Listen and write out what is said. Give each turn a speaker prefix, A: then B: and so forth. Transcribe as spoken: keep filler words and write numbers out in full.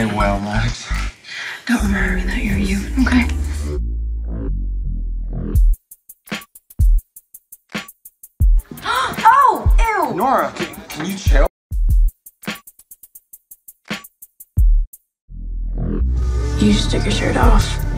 A: Okay, well, Max.
B: Don't remind me that you're you, okay? Oh, ew!
A: Nora, can, can you chill?
B: You just took your shirt off.